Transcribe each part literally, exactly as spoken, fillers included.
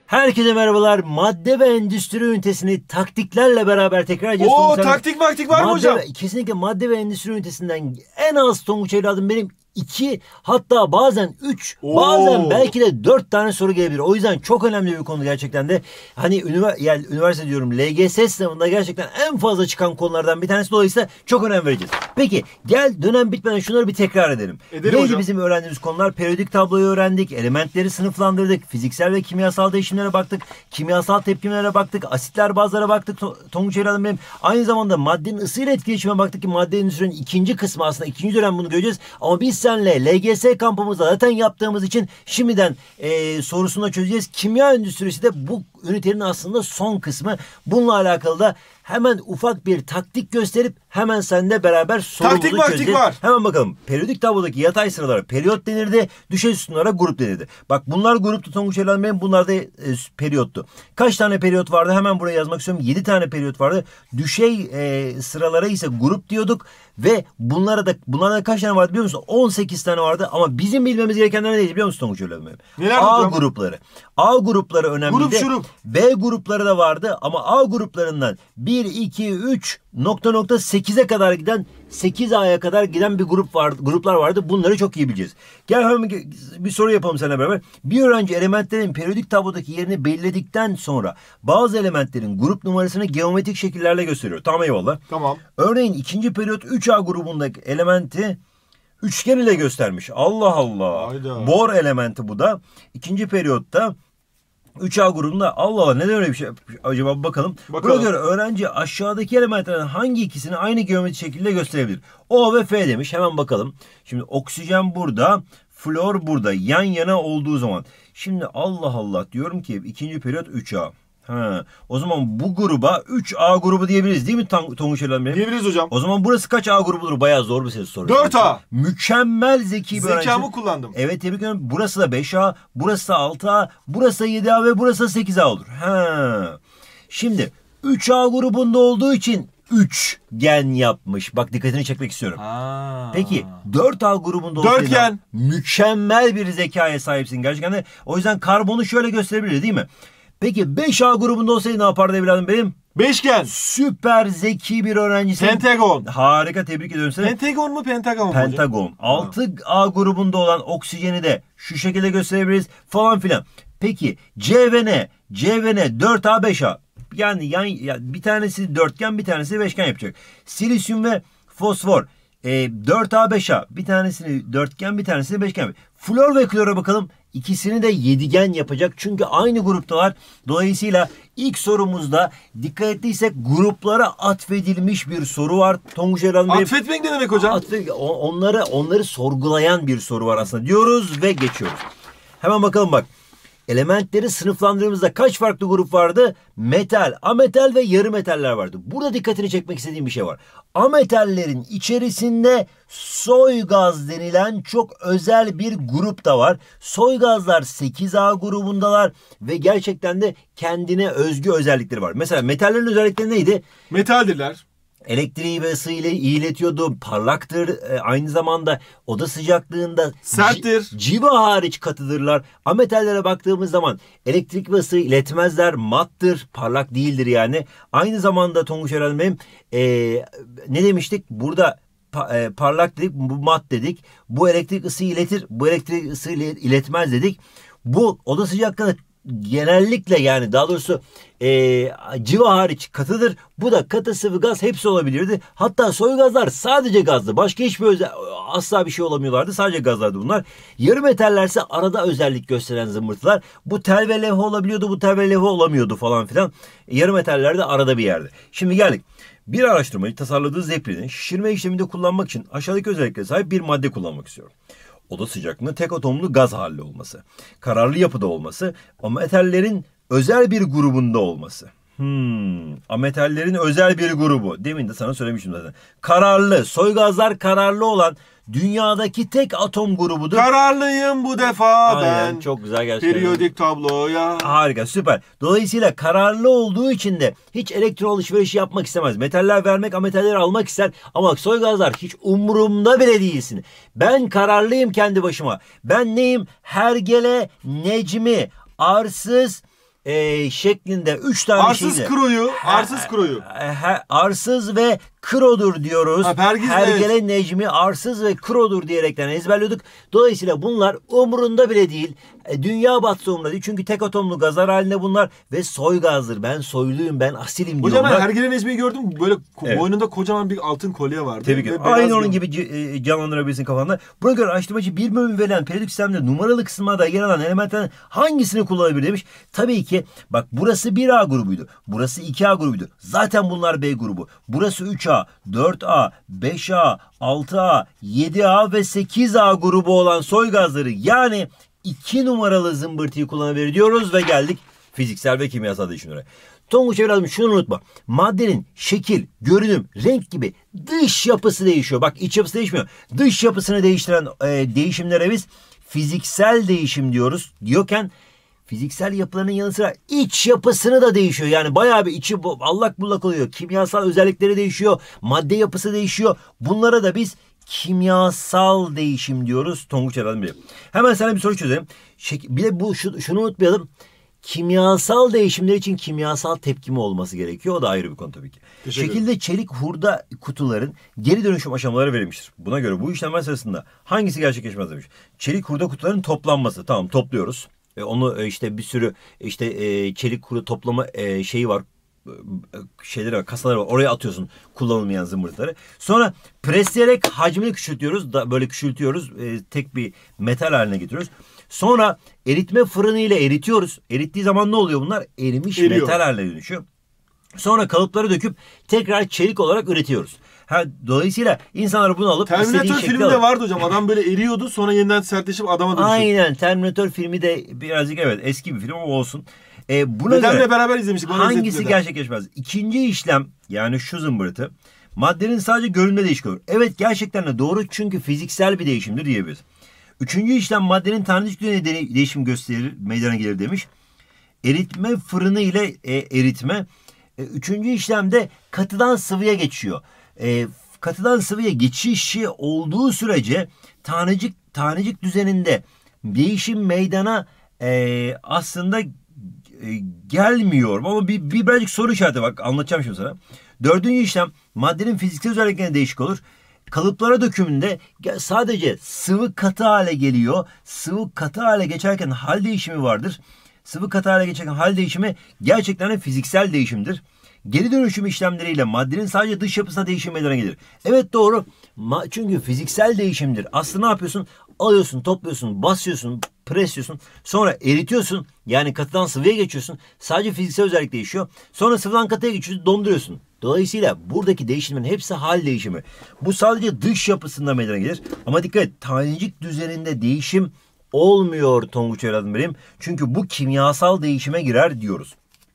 Herkese merhabalar. Madde ve endüstri ünitesini taktiklerle beraber tekrar edeceğiz. Oo, taktik maktik var mı hocam? Ve, kesinlikle madde ve endüstri ünitesinden en az Tonguç evladım benim iki, hatta bazen üç, Oo. bazen belki de dört tane soru gelebilir. O yüzden çok önemli bir konu gerçekten de. Hani ünivers yani üniversite diyorum, L G S sınavında gerçekten en fazla çıkan konulardan bir tanesi, dolayısıyla çok önem vereceğiz. Peki gel dönem bitmeden şunları bir tekrar edelim. Edelim Neydi hocam. bizim öğrendiğimiz konular? Periyodik tabloyu öğrendik, elementleri sınıflandırdık, fiziksel ve kimyasal değişimlere baktık, kimyasal tepkimelere baktık, asitler bazlara baktık. Tonguç evladım benim. Aynı zamanda maddenin ısıyla etkileşime baktık ki madde endüstrinin ikinci kısmı, aslında ikinci dönem bunu göreceğiz. Ama biz senle L G S kampımızda zaten yaptığımız için şimdiden e, sorusunu da çözeceğiz. Kimya endüstrisi de bu ünitenin aslında son kısmı. Bununla alakalı da hemen ufak bir taktik gösterip hemen seninle beraber sorumuzu çözeceğiz. Var. Hemen bakalım. Periyodik tablodaki yatay sıralara periyot denirdi. Düşey sütunlara grup denirdi. Bak bunlar gruptu Tonguç evladım benim. Bunlar da e, periyottu. Kaç tane periyot vardı? Hemen buraya yazmak istiyorum. yedi tane periyot vardı. Düşey e, sıralara ise grup diyorduk. Ve bunlara da bunlarda kaç tane vardı biliyor musun? on sekiz tane vardı ama bizim bilmemiz gerekenler neydi biliyor musun Tonguç evladım benim? Neler A hocam? grupları. A grupları önemliydi. Grup şurup. B grupları da vardı ama A gruplarından bir, iki, üç nokta nokta sekize kadar giden, sekiz A'ya kadar giden bir grup vardı, gruplar vardı. Bunları çok iyi bileceğiz. Gel hemen bir soru yapalım seninle beraber. Bir öğrenci elementlerin periyodik tablodaki yerini belirledikten sonra bazı elementlerin grup numarasını geometrik şekillerle gösteriyor. Tamam, eyvallah. Tamam. Örneğin ikinci periyot üç A grubundaki elementi üçgen ile göstermiş. Allah Allah. Hayda. Bor elementi bu da. İkinci periyotta üç A grubunda Allah Allah neden öyle bir şey acaba bakalım. Bakalım. Buna göre öğrenci aşağıdaki elementlerden hangi ikisini aynı geometrik şekilde gösterebilir? O ve F demiş. Hemen bakalım. Şimdi oksijen burada, flor burada. Yan yana olduğu zaman. Şimdi Allah Allah diyorum ki ikinci periyot üç A. Ha, o zaman bu gruba üç A grubu diyebiliriz değil mi Tonguç evladım benim? Diyebiliriz hocam. O zaman burası kaç A grubudur? Bayağı zor bir soru. dört A. Mükemmel zeki bir öğrenci. Zekamı kullandım. Evet, tebrik ederim. Burası da beş A, burası da altı A, burası da yedi A ve burası da sekiz A olur. Ha. Şimdi üç A grubunda olduğu için üçgen yapmış. Bak dikkatini çekmek istiyorum. Ha. Peki dört A grubunda olsaydı Dörtgen. mükemmel bir zekaya sahipsin gerçekten de. O yüzden karbonu şöyle gösterebilir değil mi? Peki beş A grubunda olsaydı ne yapardı evladım benim? Beşgen. Süper zeki bir öğrencisin. Pentagon. Harika, tebrik ediyorum seni. Pentagon mu pentagon mu Pentagon. hocam? altı A grubunda olan oksijeni de şu şekilde gösterebiliriz falan filan. Peki C ve N? C ve N dört A beş A. Yani, yani, yani bir tanesi dörtgen, bir tanesi beşgen yapacak. Silisyum ve fosfor. E, dört A beş A. Bir tanesini dörtgen, bir tanesini beşgen. Flor ve klora bakalım. İkisini de yedigen yapacak. Çünkü aynı gruptalar. Dolayısıyla ilk sorumuzda dikkat ettiysek gruplara atfedilmiş bir soru var. Tonguç evladım benim. Atfetmek ne demek hocam? Atfe, onları, onları sorgulayan bir soru var aslında diyoruz ve geçiyoruz. Hemen bakalım bak. Elementleri sınıflandırdığımızda kaç farklı grup vardı? Metal, ametal ve yarı metaller vardı. Burada dikkatini çekmek istediğim bir şey var. Ametallerin içerisinde soy gaz denilen çok özel bir grup da var. Soy gazlar sekiz A grubundalar ve gerçekten de kendine özgü özellikleri var. Mesela metallerin özellikleri neydi? Metaldirler. Elektriği ve ısıyı iletiyordu. Parlaktır. E, aynı zamanda oda sıcaklığında serttir. Civa hariç katıdırlar. Ametallere baktığımız zaman elektrik ve ısıyı iletmezler. Mattır. Parlak değildir yani. Aynı zamanda Tonguç evladım benim e, ne demiştik? Burada pa, e, parlak dedik. Bu mat dedik. Bu elektrik ısıyı iletir. Bu elektrik ısıyı iletmez dedik. Bu oda sıcaklığında genellikle, yani daha doğrusu e, civa hariç katıdır. Bu da katı, sıvı, gaz hepsi olabilirdi. Hatta soy gazlar sadece gazdı. Başka hiçbir özel, asla bir şey olamıyorlardı. Sadece gazlardı bunlar. Yarı metallerse arada özellik gösteren zımbırtılar. Bu tel ve levha olabiliyordu. Bu tel ve levha olamıyordu falan filan. Yarı metaller de arada bir yerde. Şimdi geldik. Bir araştırmacı tasarladığı zeplini şişirme işleminde kullanmak için aşağıdaki özelliklere sahip bir madde kullanmak istiyor. Oda sıcaklığında tek atomlu gaz halinde olması, kararlı yapıda olması, ametallerin özel bir grubunda olması. Hmm, ametallerin özel bir grubu. Demin de sana söylemiştim zaten. Kararlı, soy gazlar kararlı olan dünyadaki tek atom grubudur. Kararlıyım bu defa Aynen, ben. çok güzel gerçekten. Periyodik tabloya. Harika, süper. Dolayısıyla kararlı olduğu için de hiç elektron alışverişi yapmak istemez. Metaller vermek, ametalleri almak ister. Ama soy gazlar hiç umurumda bile değilsin. Ben kararlıyım kendi başıma. Ben neyim? Hergele, Necmi, arsız, e, şeklinde üç tane Arsız şeyle. kroyu, arsız kroyu. E, he- arsız ve krodur diyoruz. Ha, Pergiz, Hergele evet. Necmi arsız ve krodur diyerekten ezberliyorduk. Dolayısıyla bunlar umurunda bile değil. E, dünya batsa umurunda değil. Çünkü tek atomlu gazlar halinde bunlar ve soy gazdır. Ben soyluyum, ben asilim Hocam ben diyorlar. Hergele Necmi'yi gördüm. Böyle ko- Evet. boynunda kocaman bir altın kolye vardı. Tebrik Ve ederim. beyaz Aynı onun gömlek. gibi c- e, canlandırabilirsin kafanda. Buna göre araştırmacı bir bölüm verilen periyodik sistemde numaralı kısımlarda yer alan elementlerin hangisini kullanabilir demiş. Tabii ki bak burası bir A grubuydu. Burası iki A grubuydu. Zaten bunlar B grubu. Burası üç A, dört A, beş A, altı A, yedi A ve sekiz A grubu olan soy gazları yani iki numaralı zımbırtıyı kullanabilir diyoruz ve geldik fiziksel ve kimyasal değişimlere. Tonguç evladım şunu unutma. Maddenin şekil, görünüm, renk gibi dış yapısı değişiyor. Bak iç yapısı değişmiyor. Dış yapısını değiştiren e, değişimlere biz fiziksel değişim diyoruz. Diyorken fiziksel yapılarının yanı sıra iç yapısını da değişiyor. Yani bayağı bir içi allak bullak oluyor. Kimyasal özellikleri değişiyor. Madde yapısı değişiyor. Bunlara da biz kimyasal değişim diyoruz. Tonguç evladım bile. Hemen sana bir soru çözelim. Şek bir de bu şu, şunu unutmayalım. Kimyasal değişimler için kimyasal tepkimi olması gerekiyor. O da ayrı bir konu tabii ki. Şekilde çelik hurda kutuların geri dönüşüm aşamaları verilmiştir. Buna göre bu işlemler sırasında hangisi gerçekleşmez demiş. Çelik hurda kutuların toplanması. Tamam topluyoruz. E, onu e, işte bir sürü işte e, çelik hurda toplama e, şeyi var. E, şeyleri var, kasaları var. Oraya atıyorsun kullanılmayan zımbırtıları. Sonra presleyerek hacmini küçültüyoruz. Da, böyle küçültüyoruz. E, tek bir metal haline getiriyoruz. Sonra eritme fırını ile eritiyoruz. Erittiği zaman ne oluyor bunlar? Erimiş Eriyor. metal haline dönüşüyor. Sonra kalıpları döküp tekrar çelik olarak üretiyoruz. Ha, dolayısıyla insanlar bunu alıp Terminator istediği şekilde filminde alıp... vardı hocam. Adam böyle eriyordu sonra yeniden sertleşip adama dönüşüyordu. Aynen Terminator filmi de birazcık evet eski bir film ama olsun. E, buna Dedemle göre beraber izlemiştik. Bana hangisi izletti dedem. gerçekleşmez? İkinci işlem yani şu zımbırtı maddenin sadece görünme değişikliği olur. Evet gerçekten de doğru çünkü fiziksel bir değişimdir diyebiliriz. Üçüncü işlem maddenin tanecik düzeyinde değişim gösterir, meydana gelir demiş. Eritme fırını ile e, eritme. E, üçüncü işlemde katıdan sıvıya geçiyor. E, katıdan sıvıya geçişi olduğu sürece tanecik tanecik düzeninde değişim meydana e, aslında e, gelmiyor. Ama bir, bir birazcık soru işareti bak anlatacağım şimdi sana. Dördüncü işlem maddenin fiziksel özelliklerine değişik olur. Kalıplara dökümünde sadece sıvı katı hale geliyor. Sıvı katı hale geçerken hal değişimi vardır. Sıvı katı hale geçerken hal değişimi gerçekten de fiziksel değişimdir. Geri dönüşüm işlemleriyle maddenin sadece dış yapısına değişim meydana gelir. Evet doğru. Ma- çünkü fiziksel değişimdir. Aslında ne yapıyorsun? Alıyorsun, topluyorsun, basıyorsun, presliyorsun. Sonra eritiyorsun. Yani katıdan sıvıya geçiyorsun. Sadece fiziksel özellik değişiyor. Sonra sıvıdan katıya geçiyorsun, donduruyorsun. Dolayısıyla buradaki değişimlerin hepsi hal değişimi. Bu sadece dış yapısında meydana gelir. Ama dikkat et, tanecik düzeninde değişim olmuyor Tonguç evladım benim. Çünkü bu kimyasal değişime girer diyoruz.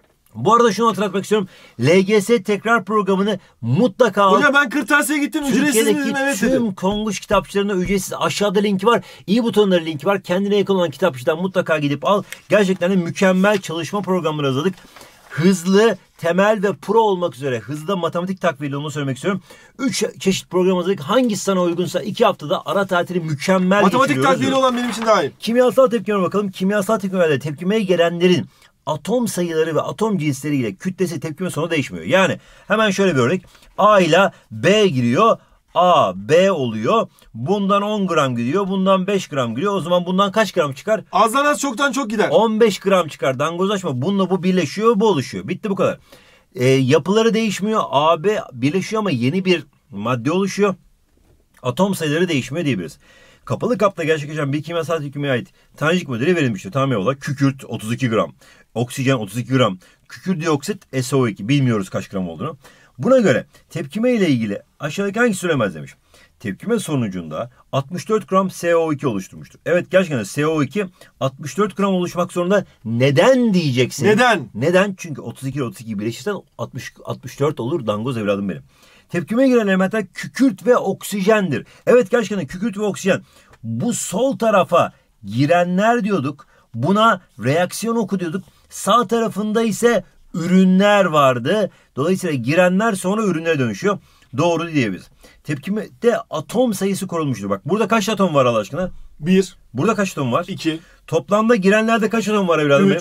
Bu arada şunu hatırlatmak istiyorum. L G S tekrar programını mutlaka al. Hocam ben kırtasiyeye gittim. Ücretsiz mi dedim? Türkiye'deki Evet tüm dedim. Konguş kitapçılarına ücretsiz. Aşağıda linki var. İyi butonları linki var. Kendine yakın olan kitapçıdan mutlaka gidip al. Gerçekten de mükemmel çalışma programları hazırladık. Hızlı, temel ve pro olmak üzere hızlı matematik takviyeli onu söylemek istiyorum. Üç çeşit program hazırladık. Hangisi sana uygunsa iki haftada ara tatili mükemmel Matematik geçiriyoruz takviyeli diyoruz. olan benim için daha iyi. Kimyasal tepkimeye bakalım. Kimyasal tepkimelerde tepkimeye gelenlerin atom sayıları ve atom cinsleriyle kütlesi tepkime sonra değişmiyor. Yani hemen şöyle bir örnek. A ile B giriyor. A, B oluyor. Bundan on gram gidiyor. Bundan beş gram gidiyor. O zaman bundan kaç gram çıkar? Azdan az çoktan çok gider. on beş gram çıkar. Dangozlaşma. Bununla bu birleşiyor. Bu oluşuyor. Bitti bu kadar. E, yapıları değişmiyor. A, B birleşiyor ama yeni bir madde oluşuyor. Atom sayıları değişmiyor diyebiliriz. Kapalı kapta gerçekleşen bir kimyasal tepkimeye ait tanecik modeli verilmiştir. Tahmin olarak kükürt otuz iki gram, oksijen otuz iki gram, kükürt dioksit S O iki bilmiyoruz kaç gram olduğunu. Buna göre tepkime ile ilgili aşağıdaki hangisi söylemez demiş. Tepkime sonucunda altmış dört gram S O iki oluşturmuştur. Evet gerçekten de S O iki altmış dört gram oluşmak zorunda. Neden diyeceksin? Neden? Neden? Çünkü otuz iki ile otuz iki birleşirsen altmış, altmış dört olur. Dangoz evladım benim. Tepkime giren elementler kükürt ve oksijendir. Evet gerçekten de kükürt ve oksijen. Bu sol tarafa girenler diyorduk. Buna reaksiyon oku diyorduk. Sağ tarafında ise ürünler vardı. Dolayısıyla girenler sonra ürünlere dönüşüyor. Doğru diyebiliriz. Tepkimede atom sayısı korunmuştur. Bak burada kaç atom var Allah aşkına? Bir, Burada kaç atom var? iki, Toplamda girenlerde kaç atom var evladım benim? üç.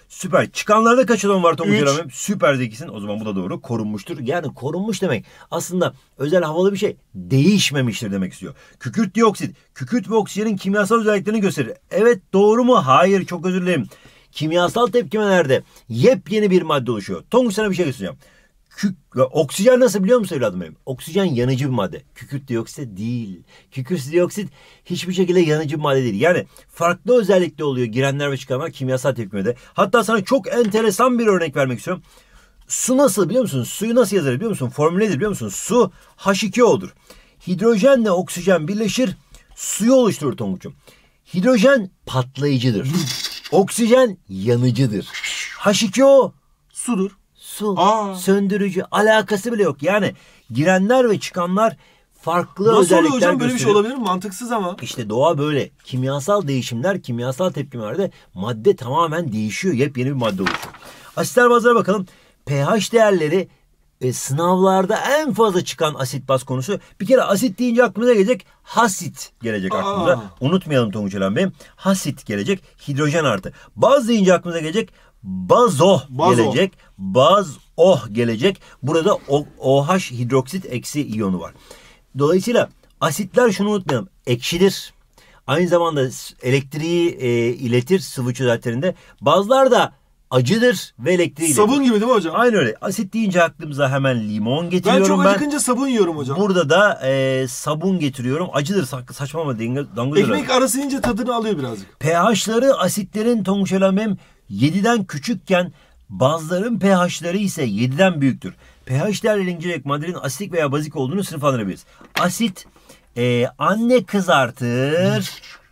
Süper. Çıkanlarda kaç atom var Tonguç Üç. Eren? Süper zekisin. O zaman bu da doğru. Korunmuştur. Yani korunmuş demek aslında özel havalı bir şey. Değişmemiştir demek istiyor. Kükürt dioksit. Kükürt ve oksijenin kimyasal özelliklerini gösterir. Evet, doğru mu? Hayır, çok özür dilerim. Kimyasal tepkimelerde yepyeni bir madde oluşuyor. Tonguç, sana bir şey göstereceğim. Kük, oksijen nasıl biliyor musun evladım benim? Oksijen yanıcı bir madde. Kükürt dioksit değil. Kükürt dioksit hiçbir şekilde yanıcı bir madde değil. Yani farklı özellikle oluyor girenler ve çıkanlar kimyasal tepkimede. Hatta sana çok enteresan bir örnek vermek istiyorum. Su nasıl biliyor musun? Suyu nasıl yazar biliyor musun? Formülü nedir biliyor musun? Su H iki O'dur. Hidrojenle oksijen birleşir, suyu oluşturur Tonguç'um. Hidrojen patlayıcıdır. Oksijen yanıcıdır. H iki O Sudur. su, Aa. söndürücü, alakası bile yok. Yani girenler ve çıkanlar farklı Nasıl oluyor özellikler hocam? Böyle bir şey gösteriyor. olabilir mi? Mantıksız ama. İşte doğa böyle. Kimyasal değişimler, kimyasal tepkimelerde madde tamamen değişiyor. Yepyeni bir madde oluşuyor. Asitler bazlara bakalım. pH değerleri e, sınavlarda en fazla çıkan asit baz konusu. Bir kere asit deyince aklımıza gelecek hasit gelecek Aa. aklımıza. Unutmayalım Tonguç Eren Bey. Hasit gelecek. Hidrojen artı. Baz deyince aklımıza gelecek. Bazo, Bazo. gelecek. Baz oh gelecek. Burada o, OH hidroksit eksi iyonu var. Dolayısıyla asitler, şunu unutmayalım, ekşidir. Aynı zamanda elektriği e, iletir sıvı çözeltilerinde. Bazılar da acıdır ve elektriği iletir. Sabun gibi değil mi hocam? Aynı öyle. Asit deyince aklımıza hemen limon Ben getiriyorum çok ben. acıkınca sabun yiyorum hocam. Burada da e, sabun getiriyorum. Acıdır, sa- saçma ama dangodur. Ekmek arası yiyince tadını alıyor birazcık. pH'ları asitlerin Tonguç Elamem yediden küçükken bazıların pH'ları ise yediden büyüktür. pH değerleri inceleyerek maddenin asitik veya bazik olduğunu sınıflandırabiliriz. Asit e, anne kızartır,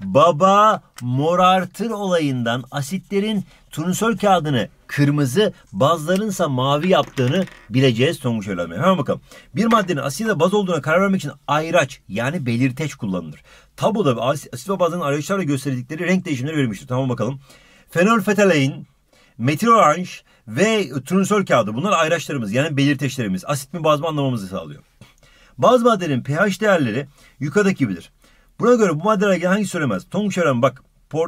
baba morartır olayından asitlerin turnusol kağıdını kırmızı, bazılarınsa mavi yaptığını bileceğiz Tonguç Elamem. Hemen bakalım. Bir maddenin asit ve baz olduğuna karar vermek için ayraç yani belirteç kullanılır. Tabloda asit ve bazın ayraçlarla gösterdikleri renk değişimleri verilmiştir. Tamam, bakalım. Fenolfetalein, metil oranj ve turnusol kağıdı, bunlar ayraçlarımız yani belirteçlerimiz. Asit mi baz mı anlamamızı sağlıyor. Bazı maddelerin pH değerleri yukarıdaki gibidir. Buna göre bu maddeler hangi söylemez? Tonguç Eren bak,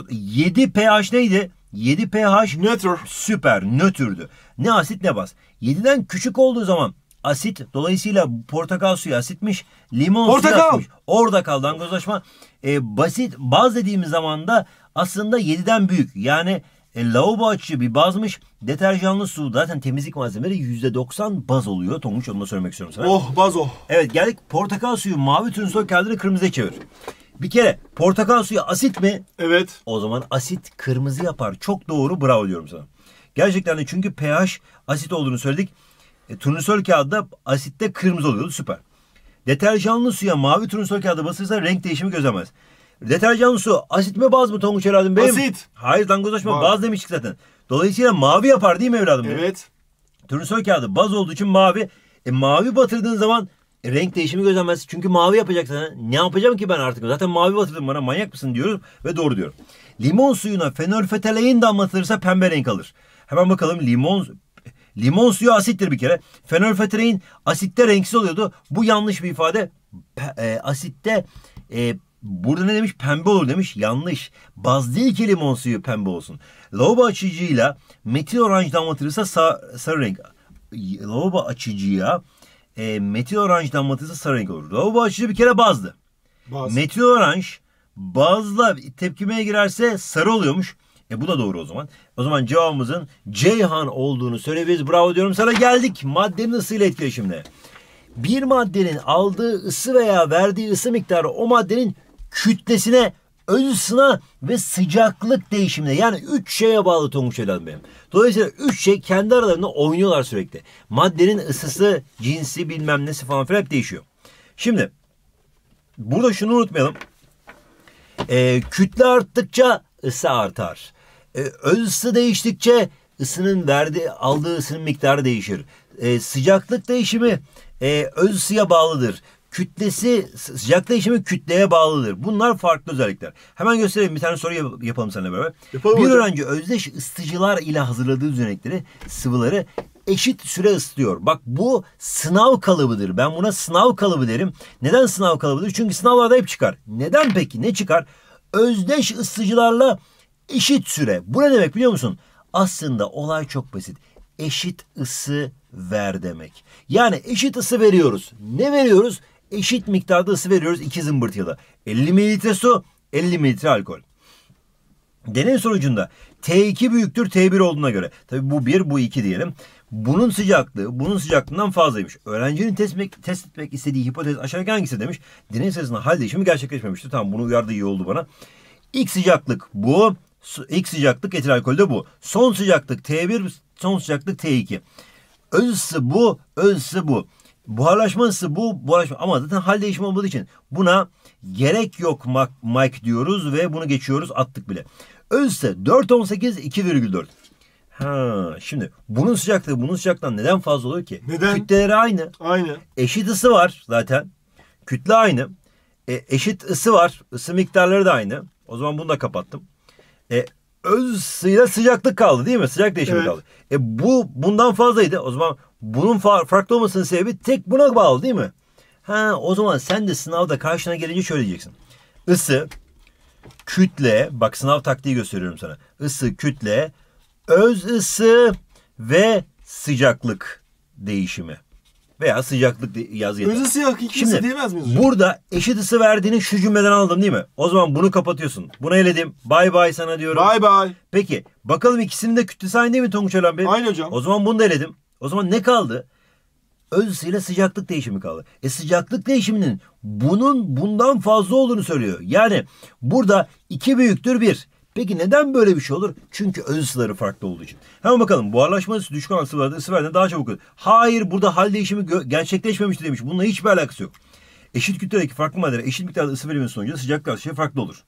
yedi pH neydi? yedi pH Nötr. süper, nötrdü. Ne asit ne baz. yediden küçük olduğu zaman asit, dolayısıyla portakal suyu asitmiş, limon suyu Portakal. asitmiş. Orada kaldı dangozlaşma. E, basit baz dediğimiz zaman da aslında yediden büyük. Yani e, lavabo açıcı bir bazmış. Deterjanlı su, zaten temizlik malzemeleri yüzde doksan baz oluyor. Tonguç, onu da söylemek istiyorum sana. Oh baz oh. Evet, geldik portakal suyu mavi turnusol kağıdını kırmızıya çevir. Bir kere portakal suyu asit mi? Evet. O zaman asit kırmızı yapar. Çok doğru, bravo diyorum sana. Gerçekten de, çünkü pH asit olduğunu söyledik. E, turnusol kağıdı asitte kırmızı oluyordu, süper. Deterjanlı suya mavi turnusol kağıdı basırsa renk değişimi gözlemez. Deterjanlı su asit mi baz mı Tonguç evladım benim? Asit. Hayır dangozlaşma, Baz. baz demiştik zaten. Dolayısıyla mavi yapar değil mi evladım benim? Evet. Turnusol kağıdı baz olduğu için mavi. E, mavi batırdığın zaman e, renk değişimi gözlemez. Çünkü mavi yapacaksın. Ne yapacağım ki ben artık? Zaten mavi batırdın bana, manyak mısın diyoruz ve doğru diyorum. Limon suyuna fenolfetalein damlatılırsa pembe renk alır. Hemen bakalım, limon limon suyu asittir bir kere. Fenolfetalein asitte renksiz oluyordu. Bu yanlış bir ifade. Pe, e, asitte e, burada ne demiş? Pembe olur demiş. Yanlış. Baz değil ki limon suyu pembe olsun. Lavabo açıcıyla metil oranj damlatılırsa sar, sarı renk. Lavabo açıcıya e, metil oranj damlatılırsa sarı renk olur. Lavabo açıcı bir kere bazdı. Baz. Metil oranj bazla tepkimeye girerse sarı oluyormuş. E bu da doğru o zaman. O zaman cevabımızın Ceyhan olduğunu söyleyebiliriz. Bravo diyorum sana. Geldik maddenin ısıyla etkileşimine. Bir maddenin aldığı ısı veya verdiği ısı miktarı o maddenin kütlesine, öz ısına ve sıcaklık değişimine, yani üç şeye bağlı Tonguç evladım benim. Dolayısıyla üç şey kendi aralarında oynuyorlar sürekli. Maddenin ısısı, cinsi, bilmem nesi falan filan hep değişiyor. Şimdi burada şunu unutmayalım. E, kütle arttıkça ısı artar. E, öz ısı değiştikçe ısının verdiği, aldığı ısının miktarı değişir. E, sıcaklık değişimi e, öz ısıya bağlıdır. Kütlesi, sıcak değişimi kütleye bağlıdır. Bunlar farklı özellikler. Hemen göstereyim, bir tane soru yap- yapalım seninle beraber. Yapalım bir hocam. öğrenci özdeş ısıtıcılar ile hazırladığı düzenekleri, sıvıları eşit süre ısıtıyor. Bak, bu sınav kalıbıdır. Ben buna sınav kalıbı derim. Neden sınav kalıbıdır? Çünkü sınavlarda hep çıkar. Neden peki? Ne çıkar? Özdeş ısıtıcılarla eşit süre. Bu ne demek biliyor musun? Aslında olay çok basit. Eşit ısı ver demek. Yani eşit ısı veriyoruz. Ne veriyoruz? Eşit miktarda ısı veriyoruz iki zımbırtıya. elli mililitre su, elli mililitre alkol. Deney sonucunda T iki büyüktür T bir olduğuna göre. Tabii bu bir, bu iki diyelim. Bunun sıcaklığı bunun sıcaklığından fazlaymış. Öğrencinin test etmek, test etmek istediği hipotez aşağıdaki hangisi demiş. Deney sırasında hal değişimi gerçekleşmemiştir. Tamam, bunu uyardığı iyi oldu bana. İlk sıcaklık bu. İlk sıcaklık etil alkolde bu. Son sıcaklık T bir, son sıcaklık T iki. Öz ısı bu, öz ısı bu. Buharlaşma ısı bu, buharlaşma. Ama zaten hal değişimi olmadığı için buna gerek yok Mike diyoruz ve bunu geçiyoruz, attık bile. Öz ısı dört on sekiz, iki virgül dört. Ha, şimdi bunun sıcaklığı bunun sıcaklığından neden fazla olur ki? Neden? Kütleleri aynı. Aynı. Eşit ısı var zaten. Kütle aynı. E, eşit ısı var. Isı miktarları da aynı. O zaman bunu da kapattım. E, öz ısıyla sıcaklık kaldı değil mi? Sıcak değişimi evet. kaldı. E, bu bundan fazlaydı. O zaman bunun fa- farklı olmasının sebebi tek buna bağlı değil mi? Ha, o zaman sen de sınavda karşına gelince şöyle diyeceksin. Isı, kütle, bak sınav taktiği gösteriyorum sana. Isı, kütle, öz ısı ve sıcaklık değişimi. Veya sıcaklık yaz yeter. Öz ısı hakiki ısı diyemez miyiz? Burada eşit ısı verdiğini şu cümleden aldım değil mi? O zaman bunu kapatıyorsun. Bunu eledim. Bay bay sana diyorum. Bay bay. Peki bakalım ikisinin de kütlesi aynı değil mi Tonguç Ölen Bey? Aynı hocam. O zaman bunu da eledim. O zaman ne kaldı? Öz ısıyla sıcaklık değişimi kaldı. E sıcaklık değişiminin bunun bundan fazla olduğunu söylüyor. Yani burada iki büyüktür bir. Peki neden böyle bir şey olur? Çünkü öz ısıları farklı olduğu için. Hemen bakalım. Buharlaşma ısı düşük olan sıvılarda ısı verdiğinde daha çabuk olur. Hayır, burada hal değişimi gerçekleşmemiştir demiş. Bununla hiçbir alakası yok. Eşit kütledeki farklı maddelere eşit miktarda ısı verilmesi sonucu sıcaklık artışı farklı olur.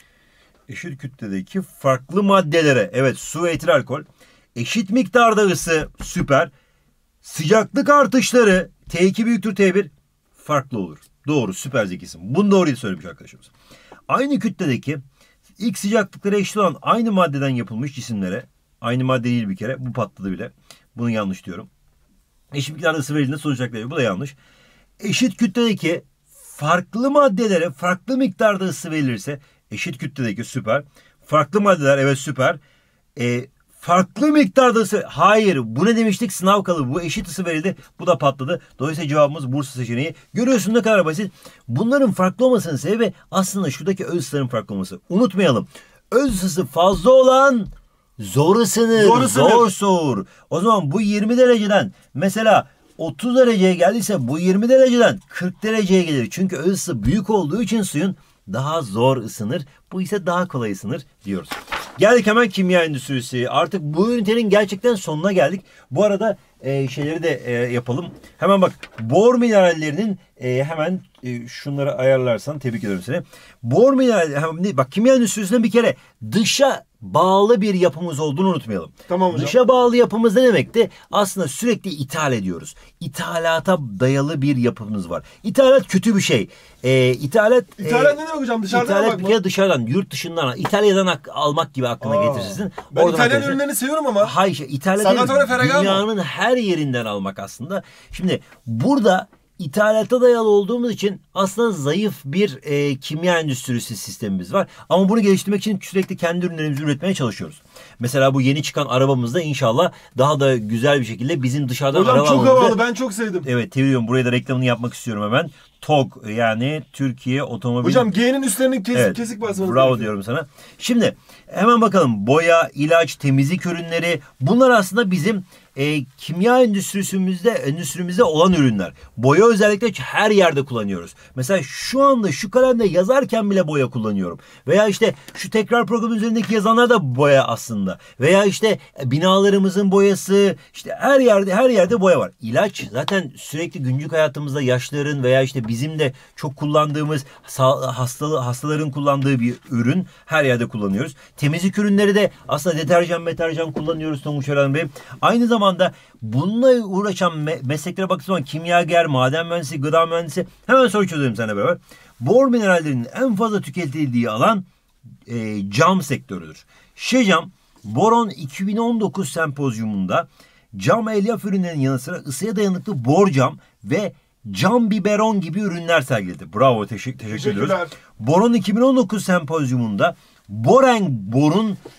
Eşit kütledeki farklı maddelere, evet, su ve etil alkol, eşit miktarda ısı, süper. Sıcaklık artışları T iki büyüktür T bir farklı olur. Doğru, süper zekisin. Bunu doğruyu söylemiş arkadaşımız. Aynı kütledeki İlk sıcaklıkları eşit olan aynı maddeden yapılmış cisimlere, aynı madde değil bir kere, bu patladı bile. Bunu yanlış diyorum. Eşit miktarda ısı verildiğinde sonuçlanacak, bu da yanlış. Eşit kütledeki farklı maddelere farklı miktarda ısı verilirse, eşit kütledeki süper. Farklı maddeler, evet, süper. E, farklı miktarda ısı, hayır, bu ne demiştik? Sınav kalıbı, bu eşit ısı verildi, bu da patladı. Dolayısıyla cevabımız Bursa seçeneği. Görüyorsun ne kadar basit. Bunların farklı olmasının sebebi aslında şuradaki öz ısıların farklı olması. Unutmayalım. Öz ısısı fazla olan zor ısınır, zor, ısınır. zor soğur. O zaman bu yirmi dereceden mesela otuz dereceye geldiyse bu yirmi dereceden kırk dereceye gelir. Çünkü öz ısı büyük olduğu için suyun daha zor ısınır. Bu ise daha kolay ısınır diyoruz. Geldik hemen kimya endüstrisi. Artık bu ünitenin gerçekten sonuna geldik. Bu arada e, şeyleri de e, yapalım. Hemen bak, bor minerallerinin e, hemen e, şunları ayarlarsan tebrik ederim seni. Bor mineralleri, bak, kimya endüstrisinde bir kere dışa bağlı bir yapımız olduğunu unutmayalım. Tamam hocam. Dışa bağlı yapımız ne demekti? Aslında sürekli ithal ediyoruz. İthalata dayalı bir yapımız var. İthalat kötü bir şey. Ee, ithalat İthalat e, ne demek hocam? Dışarıdan İthalat almak bir mı? kere dışarıdan, yurt dışından, İtalya'dan almak gibi aklına Aa, getirirsin. Ben Oradan İtalyan ürünlerini seviyorum ama. Hayır, şey, İtalya dünyanın her yerinden almak aslında. Şimdi burada İthalata dayalı olduğumuz için aslında zayıf bir e, kimya endüstrisi sistemimiz var. Ama bunu geliştirmek için sürekli kendi ürünlerimizi üretmeye çalışıyoruz. Mesela bu yeni çıkan arabamızda inşallah daha da güzel bir şekilde bizim dışarıdan hocam araba çok almamızda... havalı, ben çok sevdim. Evet, biliyorum, buraya da reklamını yapmak istiyorum hemen. T O G, yani Türkiye Otomobil... Hocam G'nin üstlerinin kesik, evet, kesik basmanız bravo diyorum sana. Şimdi hemen bakalım, boya, ilaç, temizlik ürünleri, bunlar aslında bizim e, kimya endüstrisimizde endüstrimizde olan ürünler. Boya özellikle her yerde kullanıyoruz. Mesela şu anda şu kalemle yazarken bile boya kullanıyorum. Veya işte şu tekrar programı üzerindeki yazanlar da boya aslında. Veya işte binalarımızın boyası, işte her yerde her yerde boya var. İlaç zaten sürekli günlük hayatımızda yaşlıların veya işte bizim de çok kullandığımız, hastalı hastaların kullandığı bir ürün, her yerde kullanıyoruz. Temizlik ürünleri de aslında deterjan, meterjan kullanıyoruz Tonguç Ören Bey. Aynı zamanda bununla uğraşan me mesleklere baktığı zaman kimyager, maden mühendisi, gıda mühendisi, hemen soru çözelim seninle beraber. Bor minerallerinin en fazla tüketildiği alan e, cam sektörüdür. Şecam, Boron iki bin on dokuz sempozyumunda cam elyaf ürünlerinin yanı sıra ısıya dayanıklı bor cam ve cam biberon gibi ürünler sergiledi. Bravo, teşekkür, teşekkür ediyoruz. Boron iki bin on dokuz sempozyumunda Boren borun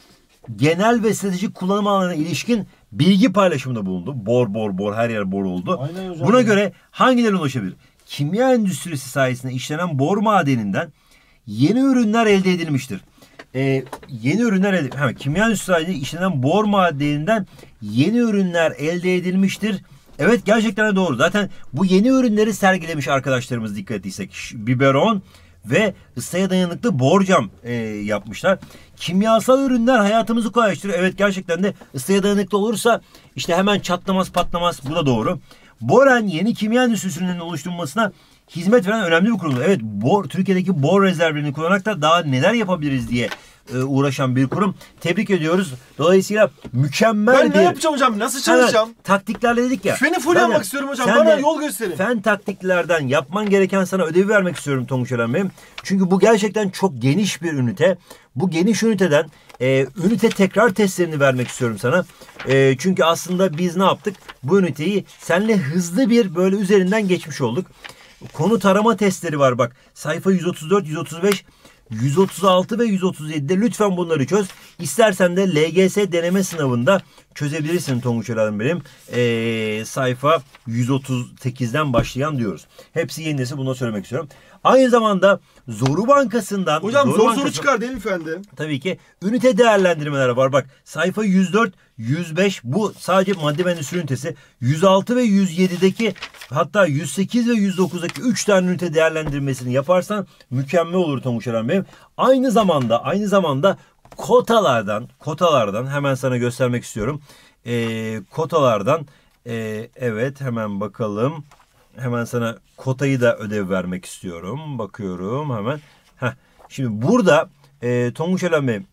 genel ve stratejik kullanım alanına ilişkin bilgi paylaşımında bulundu. Bor bor bor her yer bor oldu. Aynen hocam. Buna göre hangilerine ulaşabilir? Kimya endüstrisi sayesinde işlenen bor madeninden yeni ürünler elde edilmiştir. Ee, yeni ürünler elde ha, kimya endüstrisi sayesinde işlenen bor madeninden yeni ürünler elde edilmiştir. Evet, gerçekten de doğru. Zaten bu yeni ürünleri sergilemiş arkadaşlarımız, dikkat ettiysek. Biberon ve ısıya dayanıklı borcam e, yapmışlar. Kimyasal ürünler hayatımızı kolaylaştırıyor. Evet, gerçekten de ısıya dayanıklı olursa işte hemen çatlamaz patlamaz. Bu da doğru. Boren yeni kimya endüstrisi ürünlerinin oluşturulmasına hizmet veren önemli bir kurum. Evet, bor, Türkiye'deki bor rezervlerini kullanarak da daha neler yapabiliriz diye e, uğraşan bir kurum. Tebrik ediyoruz. Dolayısıyla mükemmel ben bir... ne yapacağım hocam? Nasıl çalışacağım? Evet, taktiklerle dedik ya. Feni full yapmak istiyorum hocam. Sen Bana de yol gösterin. Fen taktiklerden yapman gereken, sana ödevi vermek istiyorum Tonguç Eren Bey'im. Çünkü bu gerçekten çok geniş bir ünite. Bu geniş üniteden e, ünite tekrar testlerini vermek istiyorum sana. E, çünkü aslında biz ne yaptık? Bu üniteyi seninle hızlı bir böyle üzerinden geçmiş olduk. Konu tarama testleri var bak. Sayfa yüz otuz dört, yüz otuz beş, yüz otuz altı ve yüz otuz yedide lütfen bunları çöz. İstersen de L G S deneme sınavında çözebilirsin Tonguç Eren benim. Ee, sayfa yüz otuz sekizden başlayan diyoruz. Hepsi yeni nesil, bunu söylemek istiyorum. Aynı zamanda Zoru Bankası'ndan... Hocam Zoru zor Bankası, soru çıkar değil mi efendim? tabii ki ünite değerlendirmeler var. Bak sayfa yüz dört, yüz beş bu sadece madde endüstri ünitesi. yüz altı ve yüz yedideki, hatta yüz sekiz ve yüz dokuzdaki üç tane ünite değerlendirmesini yaparsan mükemmel olur Tonguç Eren Bey. Aynı zamanda aynı zamanda kotalardan kotalardan hemen sana göstermek istiyorum. Ee, kotalardan e, evet hemen bakalım. Hemen sana kotayı da ödev vermek istiyorum. Bakıyorum hemen. Heh. Şimdi burada e, Tonguç Eren Bey,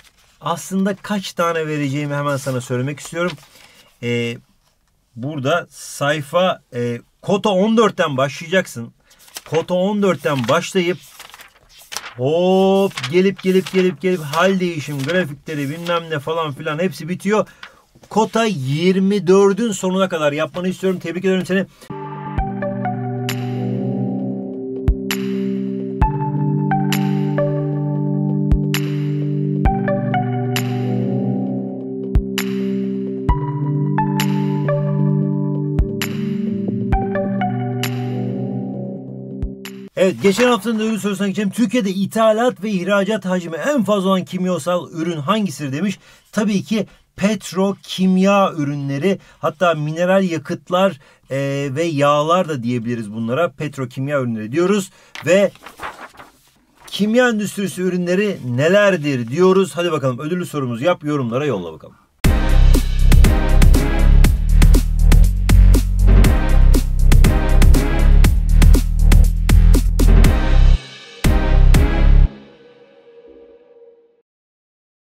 aslında kaç tane vereceğimi hemen sana söylemek istiyorum. E, burada sayfa e, kota on dörtten başlayacaksın. Kota on dörtten başlayıp hop gelip gelip gelip gelip hal değişim, grafikleri bilmem ne falan filan hepsi bitiyor. Kota yirmi dördün sonuna kadar yapmanı istiyorum. Tebrik ederim seni. Evet, geçen haftanın ödül sorusuna geçelim. Türkiye'de ithalat ve ihracat hacmi en fazla olan kimyasal ürün hangisidir demiş. Tabii ki petrokimya ürünleri, hatta mineral yakıtlar e, ve yağlar da diyebiliriz bunlara. Petrokimya ürünleri diyoruz ve kimya endüstrisi ürünleri nelerdir diyoruz. Hadi bakalım, ödüllü sorumuzu yap, yorumlara yolla bakalım.